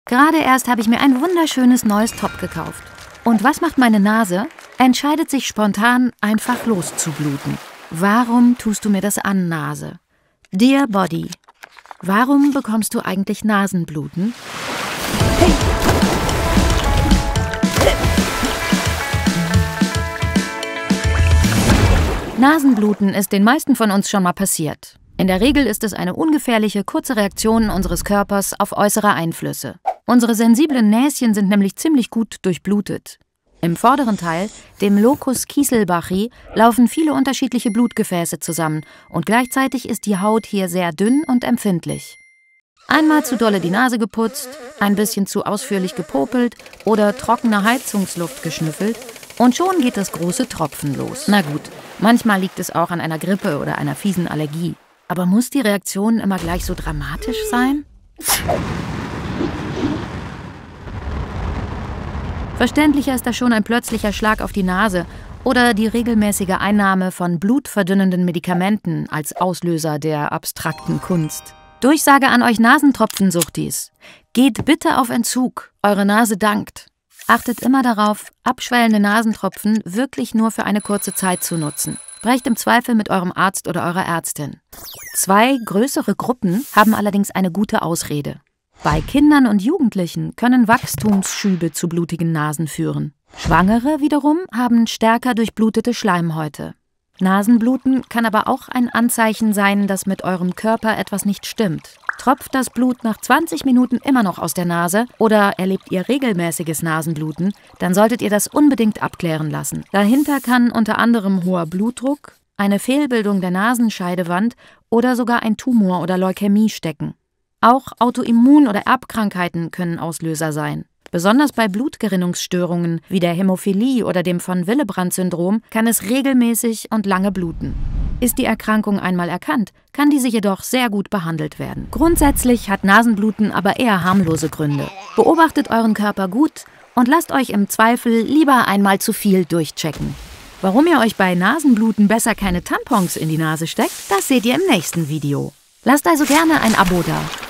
Gerade erst habe ich mir ein wunderschönes neues Top gekauft. Und was macht meine Nase? Entscheidet sich spontan, einfach loszubluten. Warum tust du mir das an, Nase? Dear Body, warum bekommst du eigentlich Nasenbluten? Hey. Nasenbluten ist den meisten von uns schon mal passiert. In der Regel ist es eine ungefährliche, kurze Reaktion unseres Körpers auf äußere Einflüsse. Unsere sensiblen Näschen sind nämlich ziemlich gut durchblutet. Im vorderen Teil, dem Locus Kieselbachi, laufen viele unterschiedliche Blutgefäße zusammen und gleichzeitig ist die Haut hier sehr dünn und empfindlich. Einmal zu dolle die Nase geputzt, ein bisschen zu ausführlich gepopelt oder trockene Heizungsluft geschnüffelt und schon geht das große Tropfen los. Na gut, manchmal liegt es auch an einer Grippe oder einer fiesen Allergie. Aber muss die Reaktion immer gleich so dramatisch sein? Verständlicher ist da schon ein plötzlicher Schlag auf die Nase oder die regelmäßige Einnahme von blutverdünnenden Medikamenten als Auslöser der abstrakten Kunst. Durchsage an euch Nasentropfen-Suchtis: Geht bitte auf Entzug, eure Nase dankt. Achtet immer darauf, abschwellende Nasentropfen wirklich nur für eine kurze Zeit zu nutzen. Sprecht im Zweifel mit eurem Arzt oder eurer Ärztin. 2 größere Gruppen haben allerdings eine gute Ausrede. Bei Kindern und Jugendlichen können Wachstumsschübe zu blutigen Nasen führen. Schwangere wiederum haben stärker durchblutete Schleimhäute. Nasenbluten kann aber auch ein Anzeichen sein, dass mit eurem Körper etwas nicht stimmt. Tropft das Blut nach 20 Minuten immer noch aus der Nase oder erlebt ihr regelmäßiges Nasenbluten, dann solltet ihr das unbedingt abklären lassen. Dahinter kann unter anderem hoher Blutdruck, eine Fehlbildung der Nasenscheidewand oder sogar ein Tumor oder Leukämie stecken. Auch Autoimmun- oder Erbkrankheiten können Auslöser sein. Besonders bei Blutgerinnungsstörungen wie der Hämophilie oder dem von Willebrand-Syndrom kann es regelmäßig und lange bluten. Ist die Erkrankung einmal erkannt, kann diese jedoch sehr gut behandelt werden. Grundsätzlich hat Nasenbluten aber eher harmlose Gründe. Beobachtet euren Körper gut und lasst euch im Zweifel lieber einmal zu viel durchchecken. Warum ihr euch bei Nasenbluten besser keine Tampons in die Nase steckt, das seht ihr im nächsten Video. Lasst also gerne ein Abo da.